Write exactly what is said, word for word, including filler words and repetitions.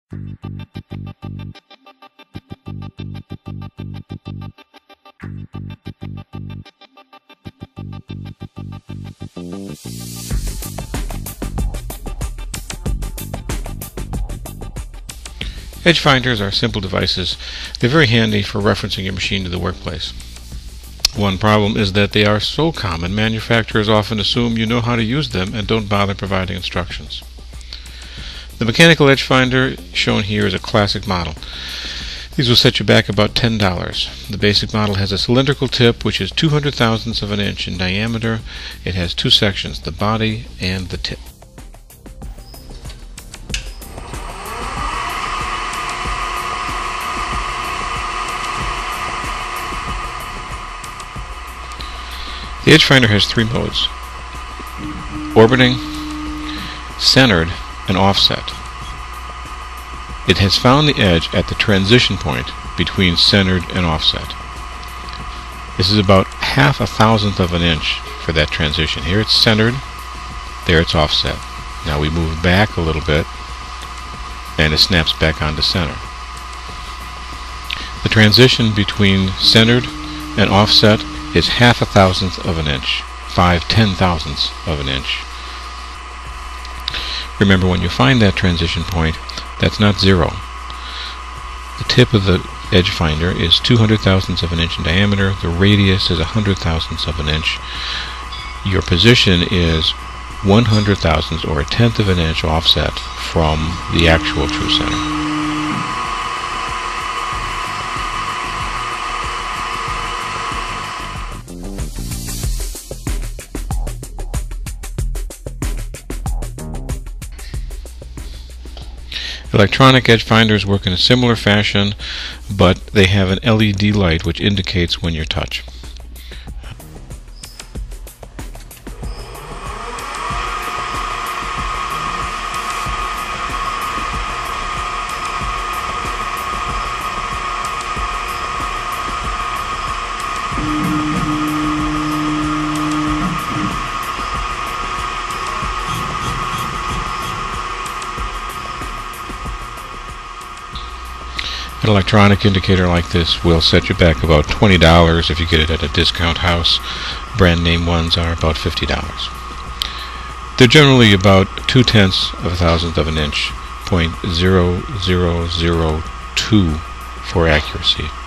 Edge finders are simple devices. They're very handy for referencing your machine to the workplace. One problem is that they are so common, manufacturers often assume you know how to use them and don't bother providing instructions. The mechanical edge finder shown here is a classic model. These will set you back about ten dollars. The basic model has a cylindrical tip which is two hundred thousandths of an inch in diameter. It has two sections, the body and the tip. The edge finder has three modes: orbiting, centered, and offset. It has found the edge at the transition point between centered and offset. This is about half a thousandth of an inch for that transition. Here it's centered, there it's offset. Now we move back a little bit and it snaps back onto center. The transition between centered and offset is half a thousandth of an inch, five ten thousandths of an inch. Remember, when you find that transition point, that's not zero. The tip of the edge finder is two hundred thousandths of an inch in diameter. The radius is one hundred thousandths of an inch. Your position is one hundred thousandths or a tenth of an inch offset from the actual true center. Electronic edge finders work in a similar fashion, but they have an L E D light which indicates when you're touch. An electronic indicator like this will set you back about twenty dollars if you get it at a discount house. Brand name ones are about fifty dollars. They're generally about two tenths of a thousandth of an inch, point zero zero zero two for accuracy.